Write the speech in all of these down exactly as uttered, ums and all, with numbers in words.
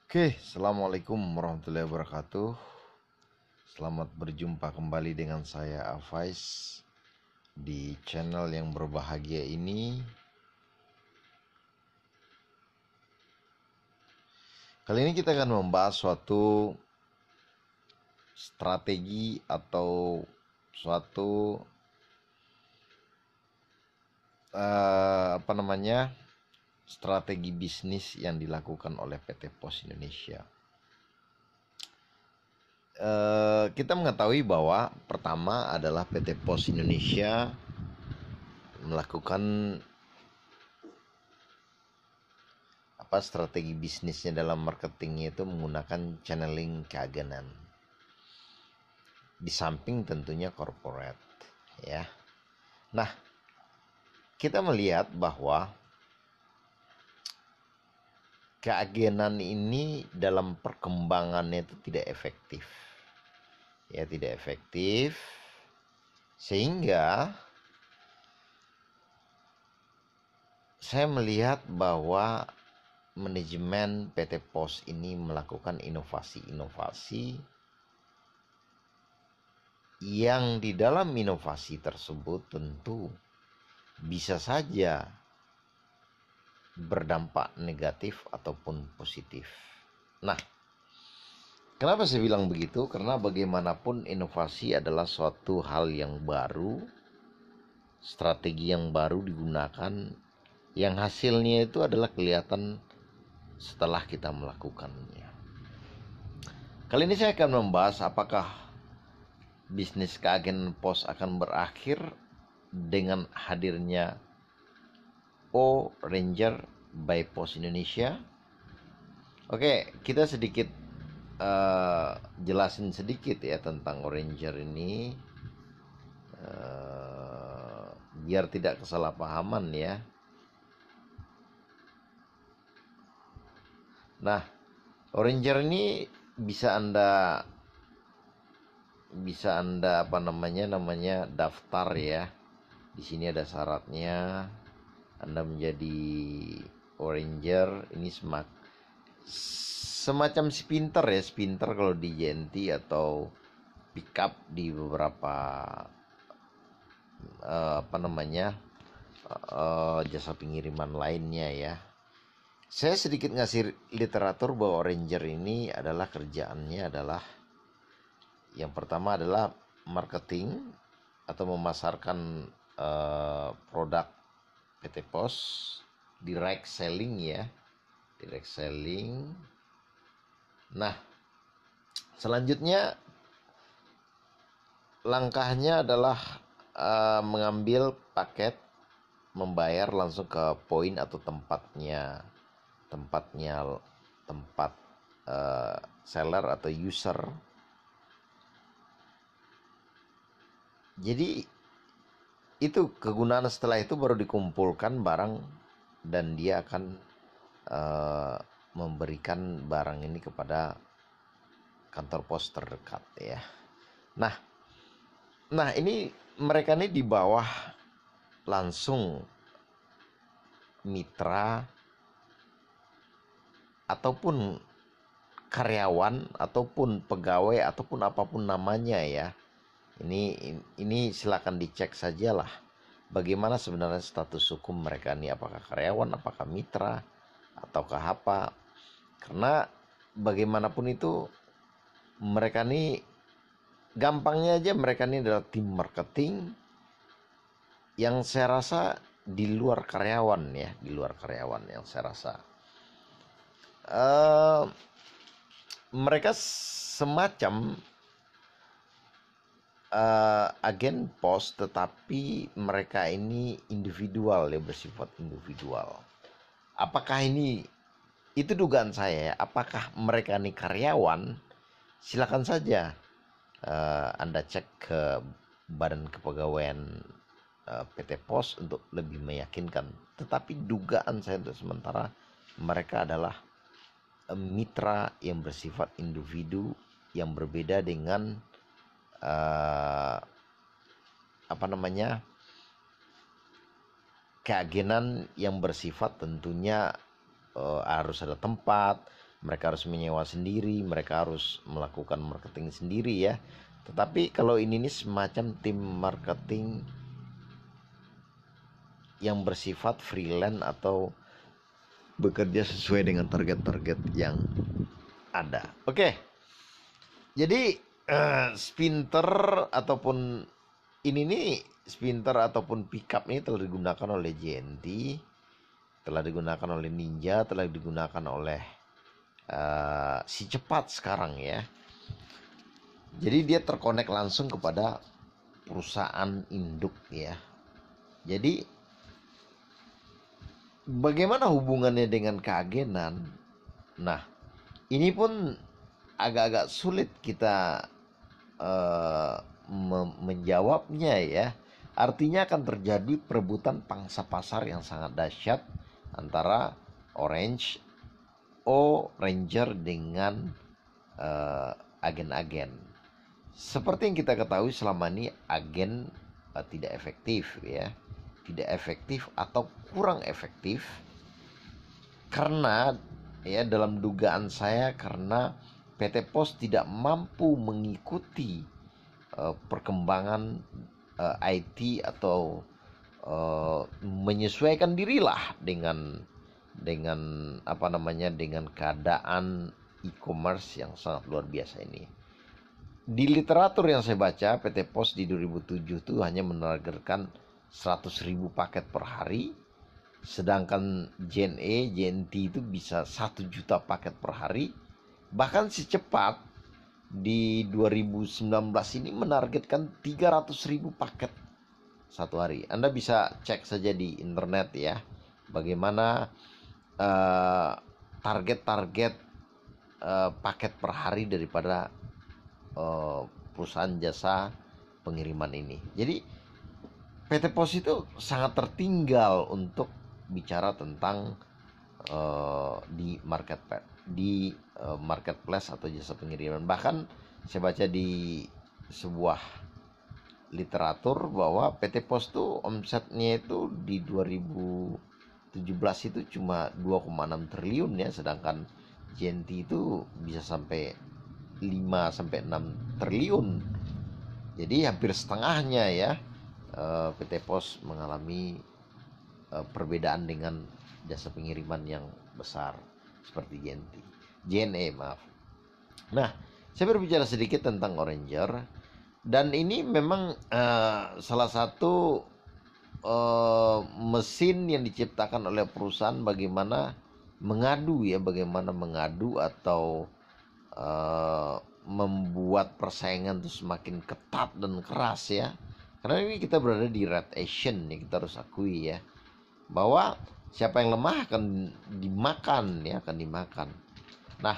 Oke, Assalamualaikum warahmatullahi wabarakatuh. Selamat berjumpa kembali dengan saya Afais di channel yang berbahagia ini. Kali ini kita akan membahas suatu strategi atau suatu uh, apa namanya strategi bisnis yang dilakukan oleh P T Pos Indonesia. Uh, kita mengetahui bahwa pertama adalah P T Pos Indonesia melakukan apa strategi bisnisnya dalam marketingnya itu menggunakan channeling keagenan. Di samping tentunya corporate, ya. Nah, kita melihat bahwa keagenan ini dalam perkembangannya itu tidak efektif. Ya, tidak efektif sehingga saya melihat bahwa manajemen P T Pos ini melakukan inovasi-inovasi yang di dalam inovasi tersebut tentu bisa saja berdampak negatif ataupun positif. Nah, kenapa saya bilang begitu? Karena bagaimanapun inovasi adalah suatu hal yang baru, strategi yang baru digunakan, yang hasilnya itu adalah kelihatan setelah kita melakukannya. Kali ini saya akan membahas apakah bisnis keagenan pos akan berakhir dengan hadirnya O Ranger by Pos Indonesia. Oke, kita sedikit uh, jelasin sedikit ya tentang O Ranger ini, uh, biar tidak kesalahpahaman ya. Nah, O Ranger ini bisa anda bisa anda apa namanya namanya daftar ya. Di sini ada syaratnya. Anda menjadi O Ranger ini semak semacam spinter ya, spinter kalau di J N T atau pickup di beberapa uh, apa namanya uh, jasa pengiriman lainnya ya. Saya sedikit ngasih literatur bahwa Ranger ini adalah kerjaannya adalah yang pertama adalah marketing atau memasarkan uh, produk P T Pos, direct selling ya, direct selling. Nah, selanjutnya langkahnya adalah uh, mengambil paket, membayar langsung ke poin atau tempatnya tempatnya tempat uh, seller atau user. Jadi itu kegunaan setelah itu baru dikumpulkan barang dan dia akan uh, memberikan barang ini kepada kantor pos terdekat ya. Nah, nah ini mereka ini di bawah langsung mitra ataupun karyawan ataupun pegawai ataupun apapun namanya ya. Ini ini silakan dicek sajalah bagaimana sebenarnya status hukum mereka ini, apakah karyawan, apakah mitra ataukah apa. Karena bagaimanapun itu mereka ini gampangnya aja mereka ini adalah tim marketing yang saya rasa di luar karyawan ya, di luar karyawan yang saya rasa. Uh, mereka semacam uh, agen pos, tetapi mereka ini individual ya, bersifat individual. Apakah ini, itu dugaan saya ya, apakah mereka ini karyawan? Silakan saja uh, Anda cek ke Badan Kepegawaian uh, P T Pos untuk lebih meyakinkan. Tetapi dugaan saya untuk sementara mereka adalah uh, mitra yang bersifat individu yang berbeda dengan uh, apa namanya keagenan yang bersifat tentunya uh, harus ada tempat, mereka harus menyewa sendiri, mereka harus melakukan marketing sendiri ya. Tetapi kalau ini nih semacam tim marketing yang bersifat freelance atau bekerja sesuai dengan target-target yang ada. Oke. Jadi uh, Sprinter ataupun ini nih Sprinter ataupun pickup ini telah digunakan oleh J N T, telah digunakan oleh Ninja, telah digunakan oleh uh, si cepat sekarang ya. Jadi dia terkonek langsung kepada perusahaan induk ya. Jadi bagaimana hubungannya dengan keagenan? Nah, ini pun agak-agak sulit kita uh, me- menjawabnya ya. Artinya akan terjadi perebutan pangsa pasar yang sangat dahsyat antara Orange, O Ranger dengan uh, agen-agen. Seperti yang kita ketahui selama ini agen uh, tidak efektif ya, tidak efektif atau kurang efektif karena ya dalam dugaan saya karena P T Pos tidak mampu mengikuti uh, perkembangan uh, I T atau uh, menyesuaikan dirilah dengan dengan apa namanya dengan keadaan e-commerce yang sangat luar biasa ini. Di literatur yang saya baca, P T Pos di dua ribu tujuh itu hanya menargetkan seratus ribu paket per hari, sedangkan J N E, J N T itu bisa satu juta paket per hari. Bahkan si cepat di dua ribu sembilan belas ini menargetkan tiga ratus ribu paket satu hari. Anda bisa cek saja di internet ya, bagaimana uh, target-target uh, paket per hari daripada uh, perusahaan jasa pengiriman ini. Jadi P T Pos itu sangat tertinggal untuk bicara tentang uh, di market di uh, marketplace atau jasa pengiriman. Bahkan saya baca di sebuah literatur bahwa P T Pos tuh omsetnya itu di dua ribu tujuh belas itu cuma dua koma enam triliun ya, sedangkan J N T itu bisa sampai lima sampai enam triliun. Jadi hampir setengahnya ya uh, P T Pos mengalami uh, perbedaan dengan jasa pengiriman yang besar seperti J N T, J N E maaf. Nah, saya berbicara sedikit tentang Oranger, dan ini memang uh, salah satu uh, mesin yang diciptakan oleh perusahaan bagaimana mengadu ya, bagaimana mengadu atau uh, membuat persaingan itu semakin ketat dan keras ya. Karena ini kita berada di red ocean ya, kita harus akui ya, bahwa siapa yang lemah akan dimakan ya, akan dimakan. Nah,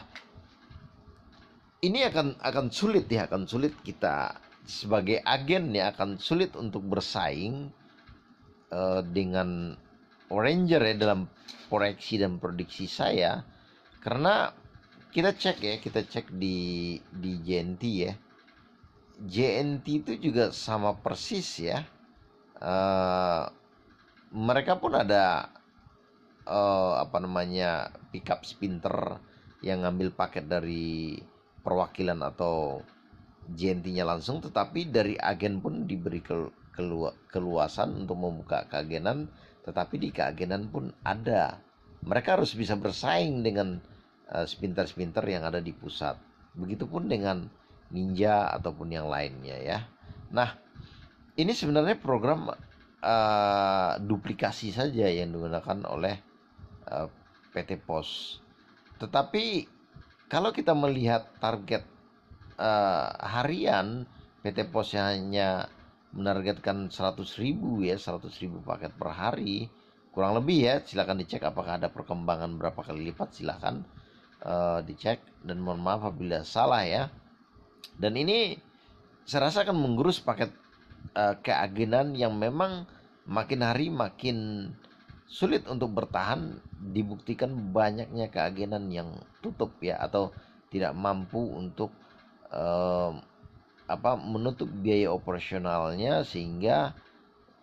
ini akan akan sulit ya, akan sulit kita sebagai agen ya, akan sulit untuk bersaing uh, dengan Oranger ya dalam proyeksi dan prediksi saya. Karena kita cek ya, kita cek di di J N T ya. J N T itu juga sama persis ya. Uh, mereka pun ada uh, apa namanya pickup Sprinter yang ngambil paket dari perwakilan atau J N T-nya langsung, tetapi dari agen pun diberi kelu keluasan untuk membuka keagenan, tetapi di keagenan pun ada. Mereka harus bisa bersaing dengan uh, Sprinter-Sprinter yang ada di pusat. Begitupun dengan Ninja ataupun yang lainnya ya. Nah, ini sebenarnya program uh, duplikasi saja yang digunakan oleh uh, P T Pos. Tetapi kalau kita melihat target uh, harian P T Pos yang hanya menargetkan seratus ribu ya, seratus ribu paket per hari, kurang lebih ya, silakan dicek apakah ada perkembangan berapa kali lipat, silakan uh, dicek, dan mohon maaf apabila salah ya. Dan ini saya rasa akan menggerus paket uh, keagenan yang memang makin hari makin sulit untuk bertahan, dibuktikan banyaknya keagenan yang tutup ya, atau tidak mampu untuk uh, apa menutup biaya operasionalnya, sehingga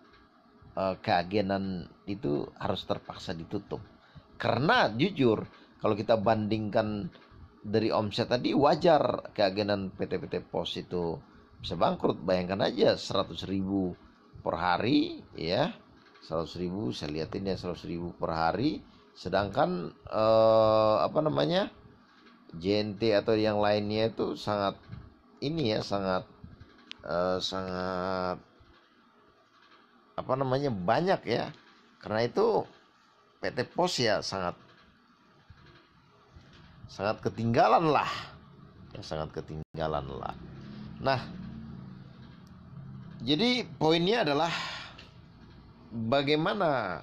uh, keagenan itu harus terpaksa ditutup. Karena jujur Kalau kita bandingkan dari omset tadi, wajar keagenan P T P T Pos itu bisa bangkrut. Bayangkan aja seratus ribu per hari ya, seratus ribu, saya lihatin ya, seratus ribu per hari. Sedangkan eh, apa namanya, J N T atau yang lainnya itu sangat ini ya, sangat eh, sangat apa namanya, banyak ya. Karena itu P T Pos ya sangat sangat ketinggalan lah, ya sangat ketinggalan lah. Nah, jadi poinnya adalah bagaimana,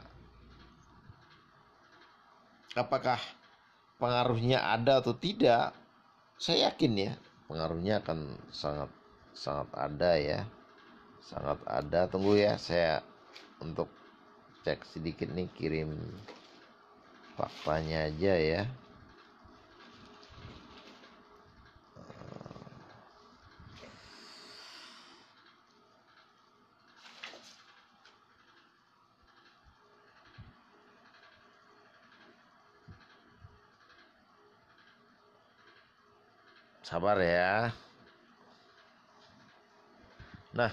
apakah pengaruhnya ada atau tidak. Saya yakin ya pengaruhnya akan sangat sangat ada ya, sangat ada. Tunggu ya, saya untuk cek sedikit nih, kirim faktanya aja ya. Sabar ya. Nah,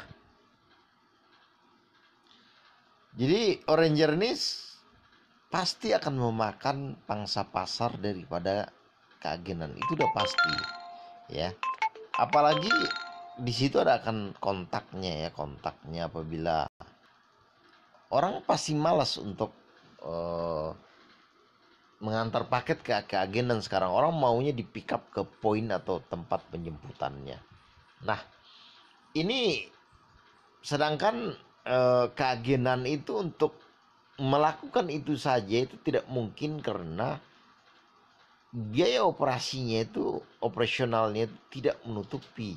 jadi Oranger ini pasti akan memakan pangsa pasar daripada keagenan, itu udah pasti ya. Apalagi di situ ada akan kontaknya ya, kontaknya apabila orang pasti malas untuk uh, mengantar paket ke keagenan. Sekarang orang maunya di pick up ke poin atau tempat penjemputannya. Nah, ini sedangkan uh, keagenan itu untuk melakukan itu saja itu tidak mungkin, karena biaya operasinya itu, operasionalnya itu tidak menutupi,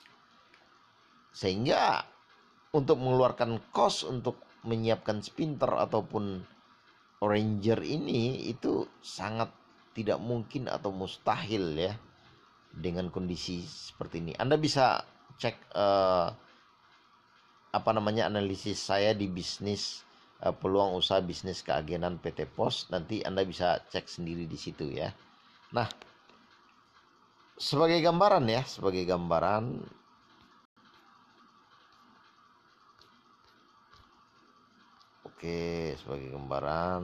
sehingga untuk mengeluarkan cost untuk menyiapkan sprinter ataupun Ranger ini itu sangat tidak mungkin atau mustahil ya dengan kondisi seperti ini. Anda bisa cek eh, apa namanya, analisis saya di bisnis eh, peluang usaha bisnis keagenan P T Pos, nanti Anda bisa cek sendiri di situ ya. Nah, sebagai gambaran ya, sebagai gambaran, oke, sebagai gambaran,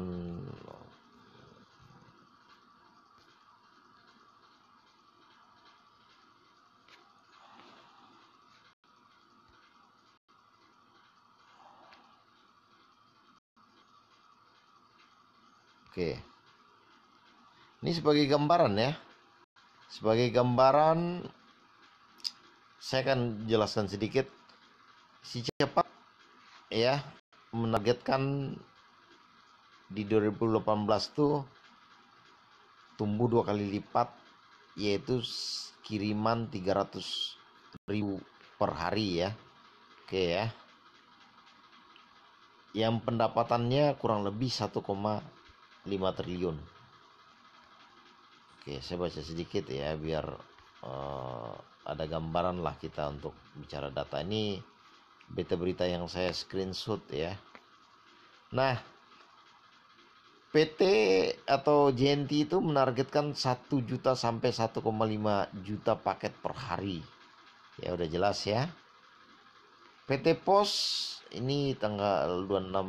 oke, ini sebagai gambaran ya, sebagai gambaran saya akan jelaskan sedikit. Si cepat ya menargetkan di dua ribu delapan belas tuh tumbuh dua kali lipat, yaitu kiriman tiga ratus ribu per hari ya. Oke ya, yang pendapatannya kurang lebih satu koma lima triliun. Oke, saya baca sedikit ya biar uh, ada gambaran lah kita untuk bicara data ini. Berita-berita yang saya screenshot ya. Nah, P T atau J N T itu menargetkan satu juta sampai satu koma lima juta paket per hari. Ya udah jelas ya. P T Pos ini tanggal dua puluh enam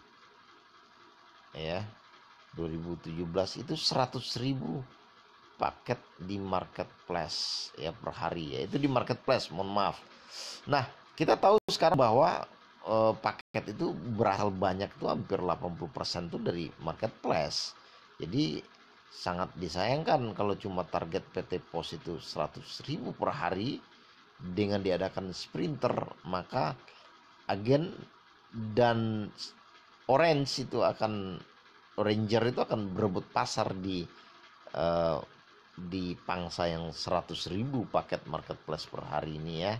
ya dua ribu tujuh belas itu seratus ribu paket di marketplace ya per hari ya. Itu di marketplace, mohon maaf. Nah, kita tahu sekarang bahwa eh, paket itu berasal banyak tuh, hampir delapan puluh persen tuh dari marketplace. Jadi sangat disayangkan kalau cuma target P T Pos itu seratus ribu per hari. Dengan diadakan sprinter, maka agen dan orange itu akan Ranger itu akan berebut pasar di eh, di pangsa yang seratus ribu paket marketplace per hari ini ya.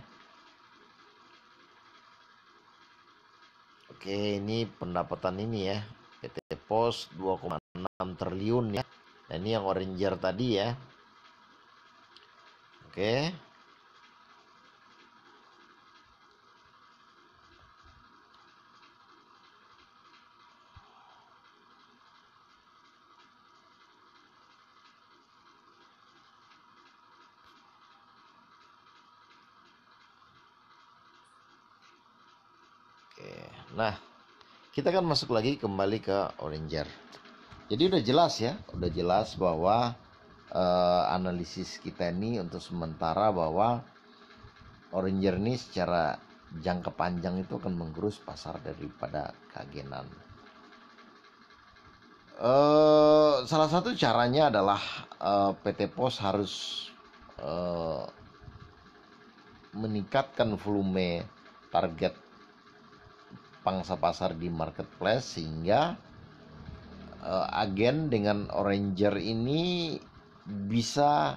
Oke, ini pendapatan ini ya, P T Pos dua koma enam triliun ya. Nah, ini yang Oranger tadi ya. Oke. Nah, kita kan masuk lagi kembali ke Oranger. Jadi udah jelas ya, udah jelas bahwa uh, analisis kita ini untuk sementara bahwa Oranger ini secara jangka panjang itu akan menggerus pasar daripada keagenan. Uh, salah satu caranya adalah uh, P T Pos harus uh, meningkatkan volume target pangsa pasar di marketplace sehingga uh, agen dengan Oranger ini bisa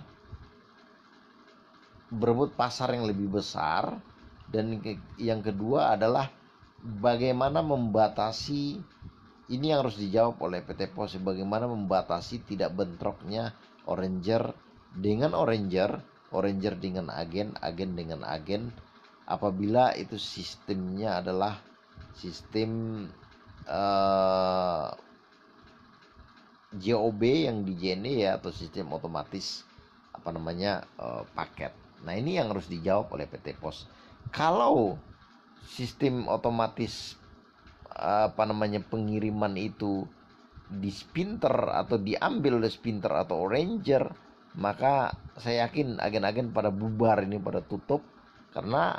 berebut pasar yang lebih besar. Dan yang kedua adalah bagaimana membatasi, ini yang harus dijawab oleh P T Pos, bagaimana membatasi tidak bentroknya Oranger dengan Oranger, Oranger dengan agen, agen dengan agen, apabila itu sistemnya adalah sistem uh, J O B yang di J N E ya, atau sistem otomatis apa namanya uh, paket. Nah, ini yang harus dijawab oleh P T Pos. Kalau sistem otomatis apa namanya pengiriman itu di Spinter atau diambil oleh Spinter atau Oranger, maka saya yakin agen-agen pada bubar ini, pada tutup, karena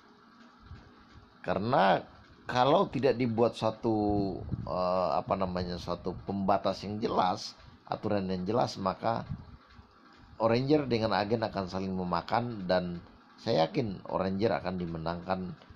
karena kalau tidak dibuat suatu uh, apa namanya suatu pembatas yang jelas, aturan yang jelas, maka Oranger dengan agen akan saling memakan, dan saya yakin Oranger akan dimenangkan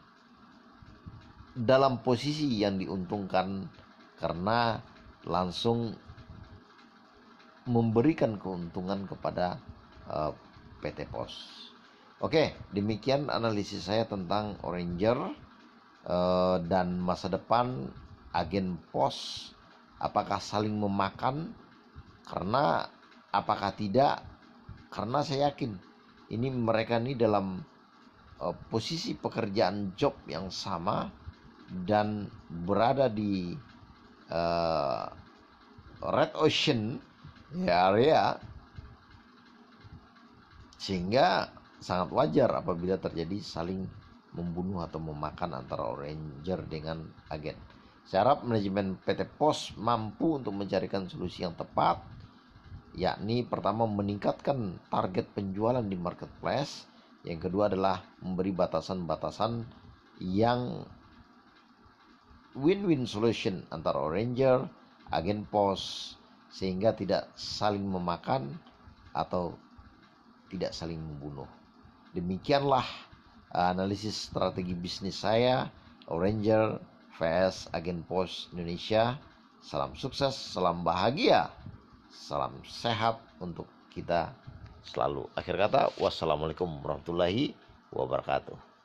dalam posisi yang diuntungkan karena langsung memberikan keuntungan kepada uh, P T Pos. Oke, demikian analisis saya tentang Oranger uh, dan masa depan agen pos. Apakah saling memakan? Karena apakah tidak? Karena saya yakin ini mereka ini dalam uh, posisi pekerjaan job yang sama dan berada di uh, red ocean ya area, sehingga sangat wajar apabila terjadi saling membunuh atau memakan antara Oranger dengan agen. Saya harap manajemen P T Pos mampu untuk mencarikan solusi yang tepat, yakni pertama meningkatkan target penjualan di marketplace, yang kedua adalah memberi batasan-batasan yang win-win solution antara Oranger, agen pos, sehingga tidak saling memakan atau tidak saling membunuh. Demikianlah analisis strategi bisnis saya, Oranger vs agen pos Indonesia. Salam sukses, salam bahagia, salam sehat untuk kita selalu. Akhir kata, wassalamualaikum warahmatullahi wabarakatuh.